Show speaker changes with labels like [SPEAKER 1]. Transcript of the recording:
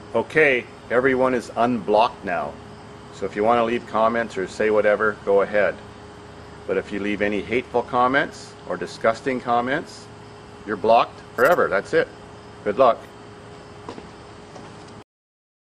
[SPEAKER 1] Okay, everyone is unblocked now. So if you want to leave comments or say whatever, go ahead. But if you leave any hateful comments or disgusting comments, you're blocked forever. That's it. Good luck.